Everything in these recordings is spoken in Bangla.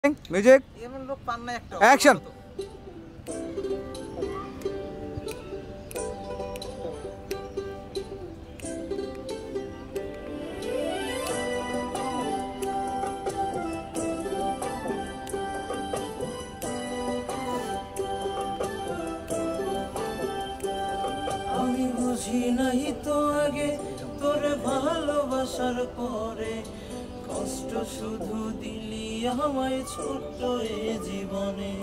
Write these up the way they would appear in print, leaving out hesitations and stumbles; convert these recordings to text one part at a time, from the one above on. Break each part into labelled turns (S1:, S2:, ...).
S1: মিউজিক
S2: এমন লোক পান না একটা
S1: অ্যাকশন।
S3: আমি বুঝি নাই তো আগে তোর ভালোবাসার পরে কষ্ট শুধু দিলি আমায় ছোট্ট এ জীবনে।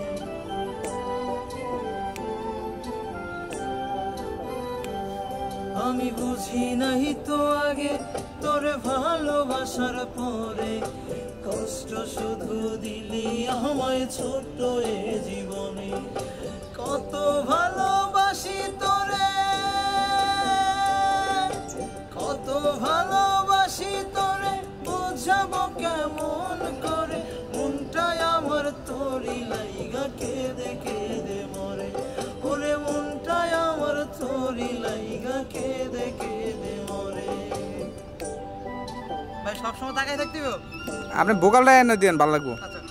S3: আমি বুঝি নাই তো আগে তোর ভালোবাসার পরে কষ্ট শুধু দিলি আমায় ছোট্ট এ জীবনে। কত ভালোবাসি তোরে, কত ভালোবাসি তোরে, বোঝাবো কেমন করে, মনটাই আমার তোরি লাইগা কেঁদে কেঁদে মরে। ওরে মনটাই আমার তোরি লাইগা কেঁদে কেঁদে মরে।
S2: ভাই সবসময় তাকাই থাকতে হবে।
S1: আপনি ভোকালটা এনে দিয়েন, ভালো লাগবো।
S2: আচ্ছা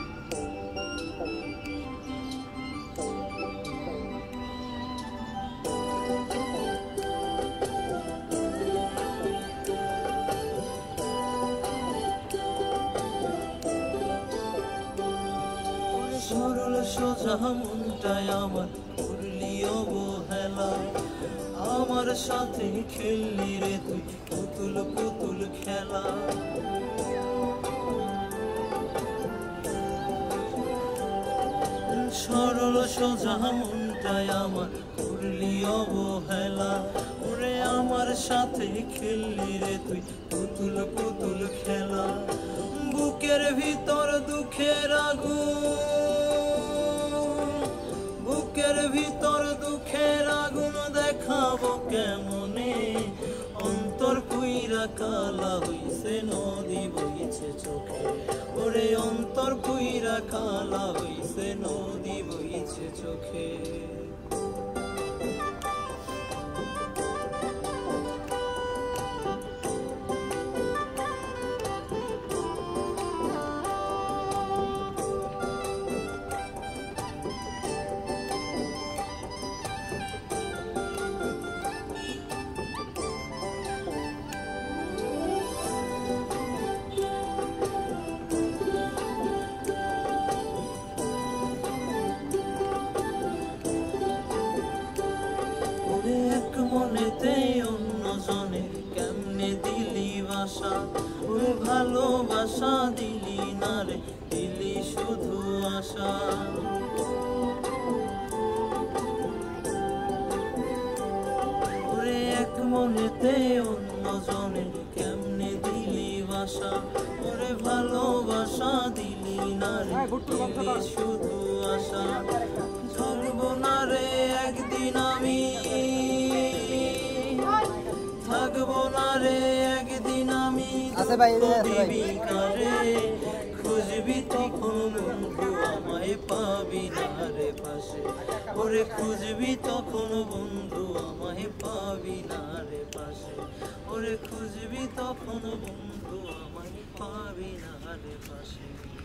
S3: সরল সোজা মনটাই আমার করলি অবহেলা। আমার সাথে খেললি রে তুই পুতুল পুতুল খেলা। সরল সোজা মনটাই আমার করলি অবহেলা। ওরে আমার সাথে খেললি রে তুই পুতুল পুতুল খেলা। বুকের ভিতর দুঃখের আগুন, বুকের ভিতর দুঃখের আগুন দেখাবো কেমনে। অন্তর পুইরা কালা হইছে নদী বইছে চোখে। ওরে অন্তর পুইরা কালা হইছে নদী বইছে চোখে। এক মনেতে অন্য জনে কেমনে দিলি বাসা। ওরে ভালোবাসা দিলি না রে, দিলি শুধু আশা। ওরে এক মনেতে অন্য জনে কেমনে দিলি বাসা। ওরে ভালোবাসা দিলি না রে, দিলি শুধু আশা। ঝরবো না রে একদিন আমি, থাকবো না রে একদিন আমি বিকারে। খুঁজবি তখন বন্ধু আমায় পাবি না রে পাশে। ওরে খুঁজবি তখন বন্ধু আমায় পাবি না রে পাশে। ওরে খুঁজবি তখন বন্ধু আমায় পাবি না রে পাশে।